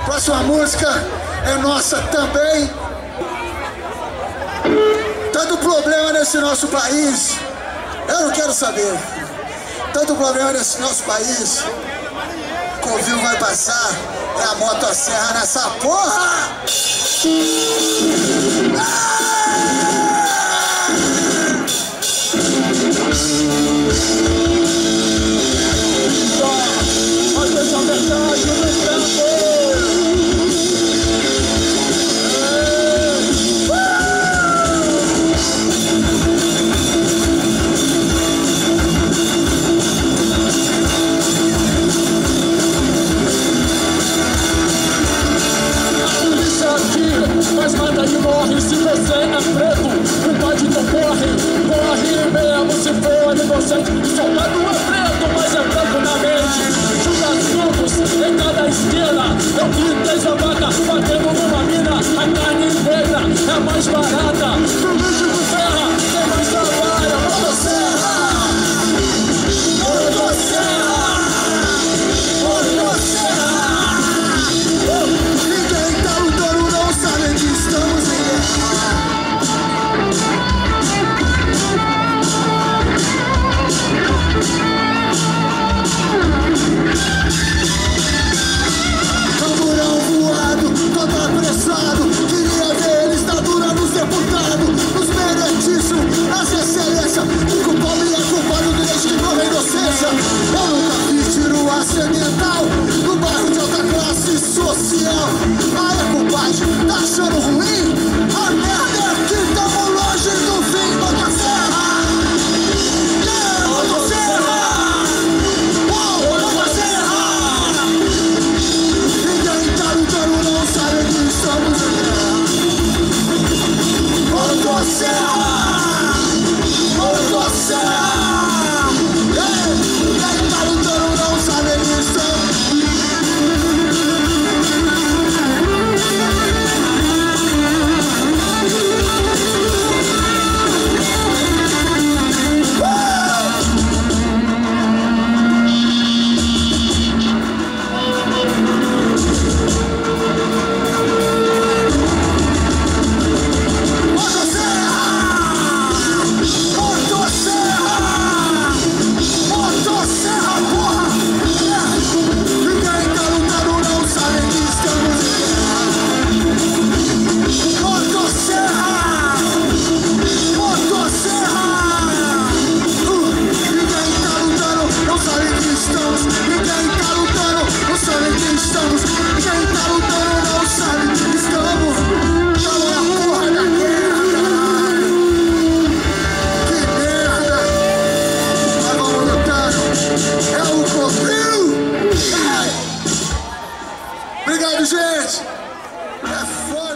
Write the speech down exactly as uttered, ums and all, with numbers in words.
Próxima música é nossa também. Tanto problema nesse nosso país, eu não quero saber. Tanto problema nesse nosso país, Covil vai passar, é a motosserra nessa porra! Ah! Mas deixa a verdade no campo! Mas mata e morre se você é preto. O bandido corre, corre mesmo se for inocente. O soldado é preto, mas é branco na mente. Juntas grupos em cada esquina. Eu vi três a vaca batendo numa mina. A carne negra é mais barata. No bicho de ferra tem mais trabalho. Motosserra! Motosserra! Motosserra! Ninguém tá lutando, não sabe que estamos em guerra. Camburão voado, todo apressado. Queria ver eles na dura nos deputados, nos meretíssimos, nas excelências. O pobre é culpado desde que morre a inocência. Eu nunca vi tiro acidental no bairro de alta classe social. Aí, compadre, tá achando ruim? A merda é que tamo longe do fim. Motosserra! Yeah, motosserra! Oh, motosserra! Ninguém tá lutando, não sabe que estamos em guerra. Motosserra! Motosserra! Yeah, ninguém tá lutando, não sabe que estamos. Obrigado, gente! É foda!